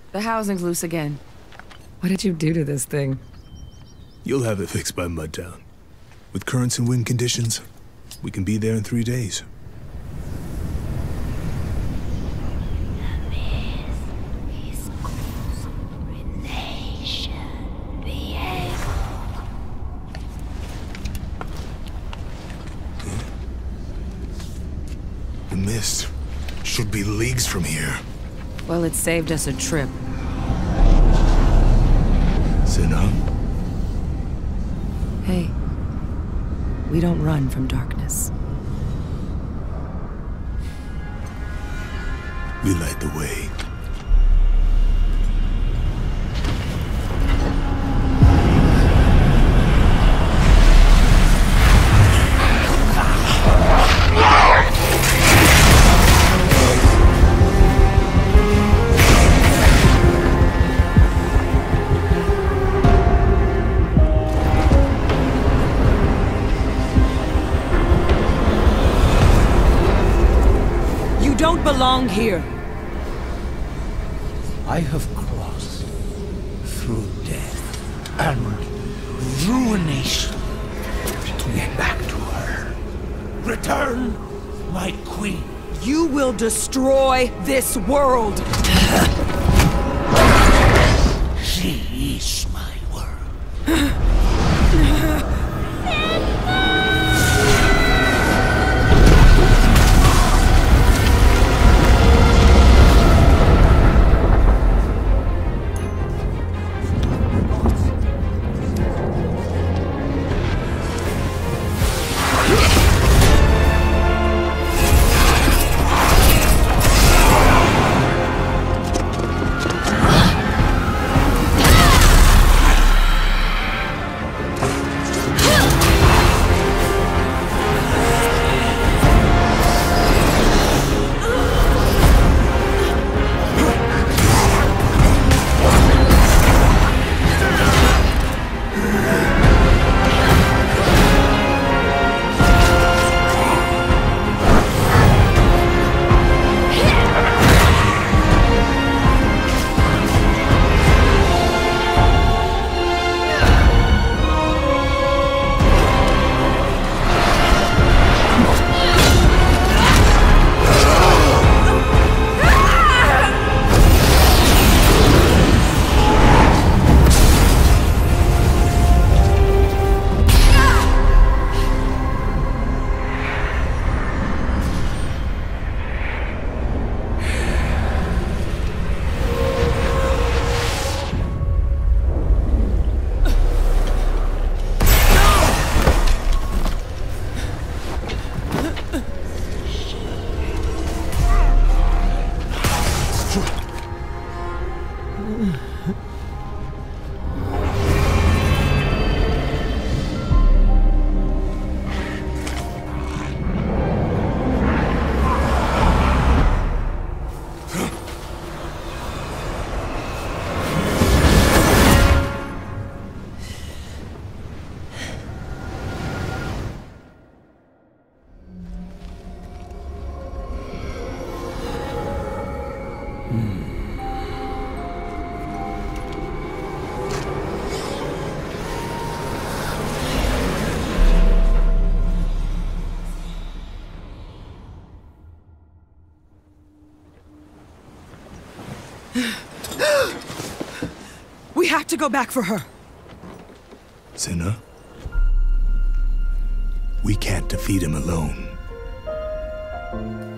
The housing's loose again. What did you do to this thing? You'll have it fixed by Mudtown. With currents and wind conditions, we can be there in 3 days. This is called Ruination. The mist should be leagues from here. Well, it saved us a trip. Senna? Hey, we don't run from darkness. We light the way. Don't belong here. I have crossed through death and ruination to get back to her. Return, my queen. You will destroy this world. She is my world. We have to go back for her. Senna? We can't defeat him alone.